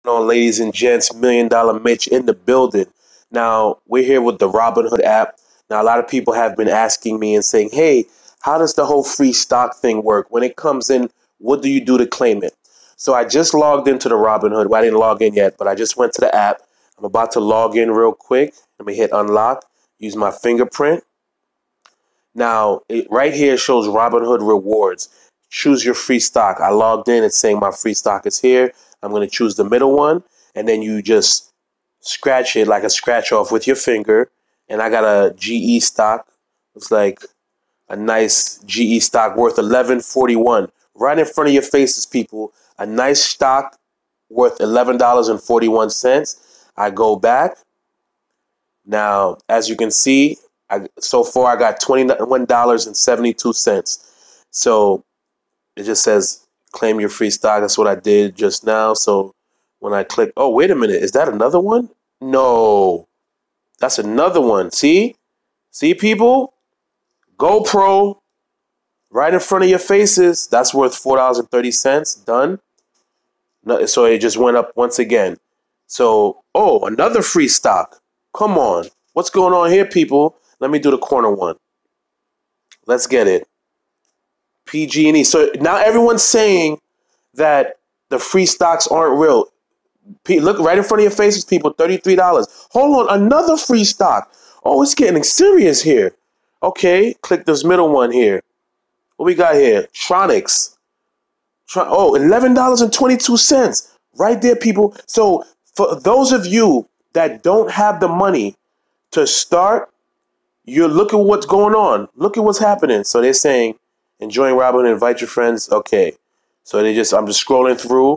On, ladies and gents, $1 Million Mitch in the building. Now, we're here with the Robinhood app. Now, a lot of people have been asking me and saying, hey, how does the whole free stock thing work? When it comes in, what do you do to claim it? So I just logged into the Robinhood. Well, I didn't log in yet, but I just went to the app. I'm about to log in real quick. Let me hit unlock, use my fingerprint. Now, right here shows Robinhood rewards. Choose your free stock. I logged in. It's saying my free stock is here. I'm going to choose the middle one. And then you just scratch it like a scratch off with your finger. And I got a GE stock. Looks like a nice GE stock worth $11.41. Right in front of your faces, people. A nice stock worth $11.41. I go back. Now, as you can see, so far I got $21.72. So it just says claim your free stock. That's what I did just now. So when I click, oh, wait a minute. Is that another one? No, that's another one. See, people, GoPro right in front of your faces. That's worth $4.30. Done. No, so it just went up once again. So, oh, another free stock. Come on. What's going on here, people? Let me do the corner one. Let's get it. PG&E. So now everyone's saying that the free stocks aren't real. Look right in front of your faces, people. $33. Hold on. Another free stock. Oh, it's getting serious here. Okay. Click this middle one here. What we got here? Tronics. Oh, $11.22. Right there, people. So for those of you that don't have the money to start, you look at what's going on. Look at what's happening. So they're saying, enjoying Robinhood, invite your friends. Okay. So I'm just scrolling through.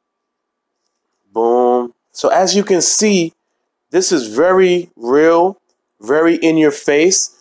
Boom. So as you can see, this is very real, very in your face.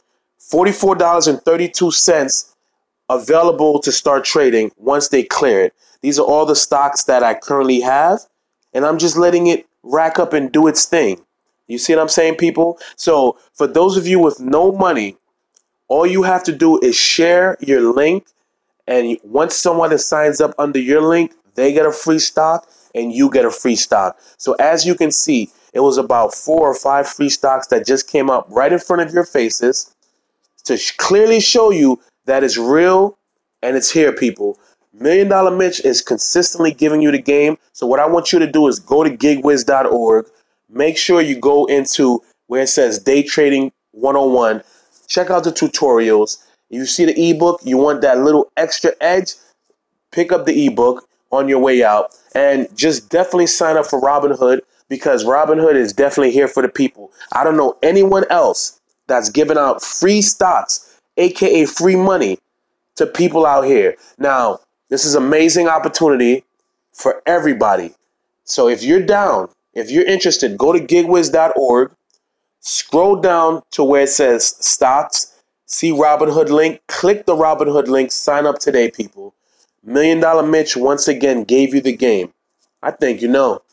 $44.32 available to start trading once they clear it. These are all the stocks that I currently have, and I'm just letting it rack up and do its thing. You see what I'm saying, people? So for those of you with no money, all you have to do is share your link. And once someone signs up under your link, they get a free stock and you get a free stock. So as you can see, it was about 4 or 5 free stocks that just came up right in front of your faces to clearly show you that it's real and it's here, people. $1 Million Mitch is consistently giving you the game. So what I want you to do is go to gigwiz.org. Make sure you go into where it says Day Trading 101. Check out the tutorials. You see the ebook, you want that little extra edge, pick up the ebook on your way out. And just definitely sign up for Robinhood, because Robinhood is definitely here for the people. I don't know anyone else that's giving out free stocks, aka free money, to people out here. Now, this is an amazing opportunity for everybody. So if you're down, if you're interested, go to gigwiz.org, scroll down to where it says stocks, see Robinhood link, click the Robinhood link, sign up today, people. $1 Million Mitch once again gave you the game. I think you know.